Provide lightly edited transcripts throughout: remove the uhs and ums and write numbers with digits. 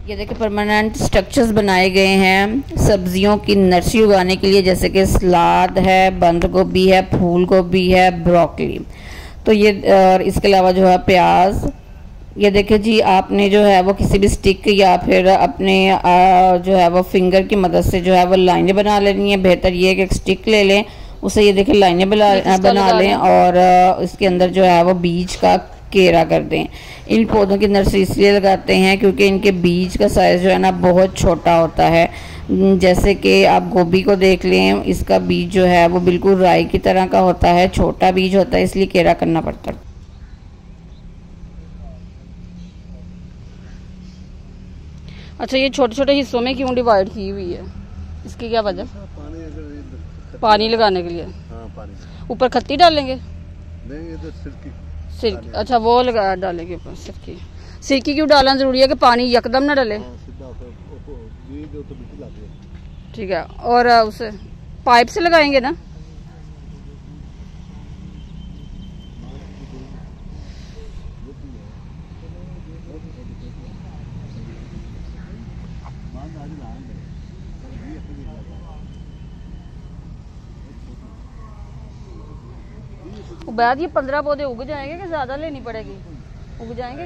ये देखिए permanent structures बनाए गए हैं सब्जियों की नर्सरी उगाने के लिए, जैसे कि सलाद है, बंद गोभी है, फूल गोभी है, ब्रोकली। तो ये और इसके अलावा जो है प्याज। ये देखिए जी, आपने जो है वो किसी भी स्टिक या फिर अपने जो है वो फिंगर की मदद से जो है वो लाइनें बना लेनी है। बेहतर ये है कि एक स्टिक ले लें, उसे ये देखिए लाइनें बना लें और इसके अंदर जो है वो बीज का घेरा कर दें। इन पौधों की नर्सरी इसलिए लगाते हैं क्योंकि इनके बीज का साइज़ जो है ना बहुत छोटा होता है। जैसे कि आप गोभी को देख लें, इसका बीज जो है वो बिल्कुल राई की तरह का होता है, छोटा बीज होता है, इसलिए घेरा करना पड़ता है। अच्छा, ये छोटे छोटे हिस्सों में क्यों डिवाइड की हुई है, इसकी क्या वजह? पानी लगाने के लिए। हाँ, पानी। ऊपर खत्ती डालेंगे? नहीं, ये तो सिरकी। अच्छा, वो लगा डालेंगे ऊपर सिरकी। सिरकी क्यों डालना जरूरी है कि पानी यकदम ना डाले? ठीक है। और उसे पाइप से लगाएंगे ना? उबैद, ये 15 पौधे उग जाएंगे कि ज्यादा लेनी पड़ेगी? उग जाएंगे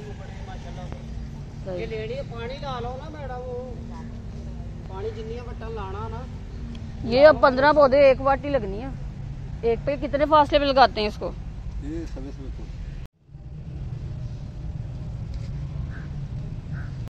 ये लेडी पानी ला लो ना मैडम, वो पानी जिन्नी वट्टा लाना ना। ये अब 15 पौधे एक वाटी लगनी है। एक पे कितने फासले पे लगाते हैं इसको? ये